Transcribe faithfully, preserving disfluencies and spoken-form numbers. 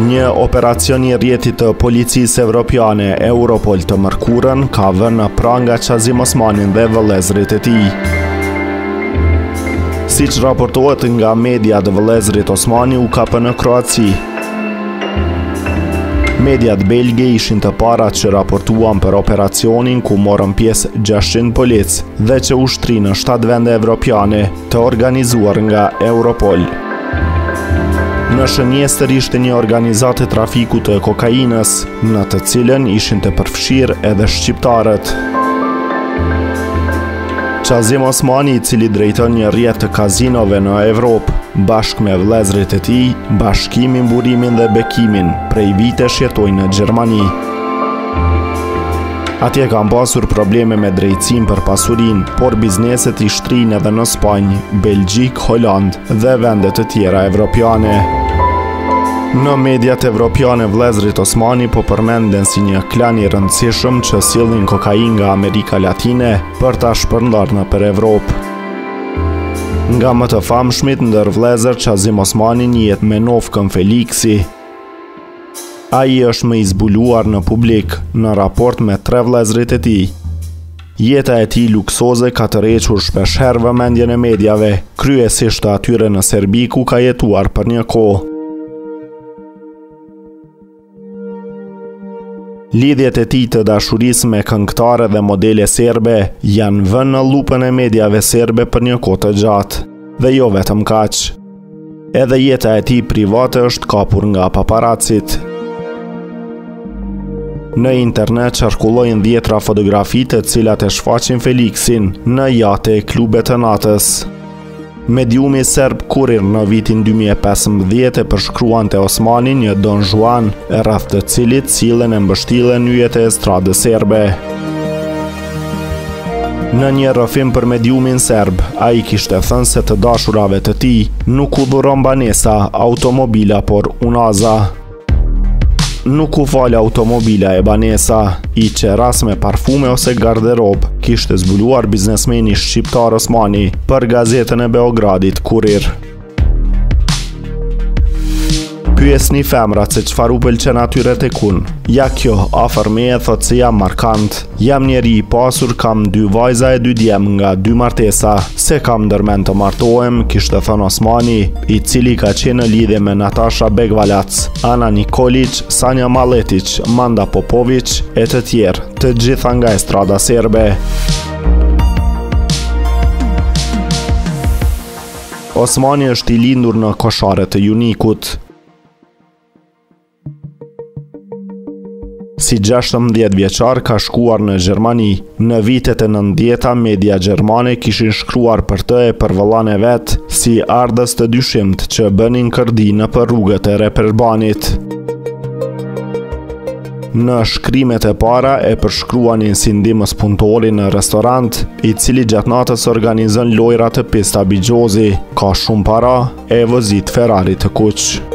Një operacion i rjetit të policisë evropiane Europol të mërkurën ka vënë pranga Qazim Osmanin dhe vëllezërit e tij. Siç raportohet nga media, të vëllezërit Osmani u kapën në Kroaci. Mediat belge ishin të parat që raportuan për operacionin ku morën pjesë gjashtëqind polic dhe që ushtri në shtatë vende evropiane të organizuar nga Europol. Në shënjestër ishte një organizatë trafiku të kokainës, në të cilën ishin të përfshirë edhe shqiptarët. Qazim Osmani, i cili drejton një rrjet të kazinove në Evropë, bashkë me vëllezërit e tij, Bashkimin Burimin dhe Bekimin, prej vitesh jetojnë në Gjermani. Atje kanë pasur probleme me drejtësinë për pasurinë, por bizneset i shtrinë edhe në Spanjë, Belgjik, Holand dhe vende të tjera evropiane. Në mediat evropiane vëllezërit Osmani po përmenden si një klan i rëndësishëm që sillnin kokainë nga Amerika Latine për ta shpërndarë nëpër Evropë. Nga më të famshmit ndër vëllezër Qazim Osmani njihet Menofkën Feliksi. Ai është më i zbuluar në publik në raport me tre vëllezërit e tij. Jeta e tij luksoze ka tërhequr shpeshherë vëmendjen e mediave, kryesisht të atyre në Serbi ku ka jetuar për një kohë. Lidhjet e tij të dashurisë me këngëtare dhe modele serbe janë vënë në lupën e mediave serbe për një kohë të gjatë, dhe jo vetëm kaq. Edhe jeta e tij private është kapur nga paparacit. Në internet qarkullojnë dhjetra fotografi të cilat e shfaqin Feliksin në jate e klube të natës. Mediumi serb Kurir në vitin dy mijë e pesëmbëdhjetë e përshkruan te Osmani një Don Juan, e rreth të cilit sillen e mbështillen yjet e estradës serbe. Në një rrëfim për mediumin serb, ai kishte thënë se të dashurave të tij nuk u dhuron banesa, automobila, por unaza. Nuk u fal automobila e banesa, i qeras me parfume ose garderob, kishte zbuluar biznesmeni shqiptar Osmani për gazetën e Beogradit Kurir. Pyesni femrat se çfarë u pëlqen atyre tek unë. Ja kjo, afër meje thot se jam markant. Jam njeri i pasur, kam dy vajza e dy djem nga dy martesa. Se kam ndërmend të martohem, kishte thënë Osmani, i cili ka qenë në lidhje me Natasha Begvalac, Ana Nikolić, Sanja Maletic, Manda Popović e të tjerë, të gjitha nga estrada serbe. Osmani është i lindur në Koshare të Junikut. Si gjashtëmbëdhjetë vjeçar ka shkuar në Gjermani. Në vitet e nëntëdhjetë media gjermane kishin shkruar për të e përvëllan e vet si ardhës të dyshimt që bënin kërdi në për rrugët e Reperbanit. Në shkrimet e para e përshkruanin si ndihmës punëtori në restorant, i cili gjatë natës organizon lojra të pista bigjozi, ka shumë para e vozit Ferrari të kuq.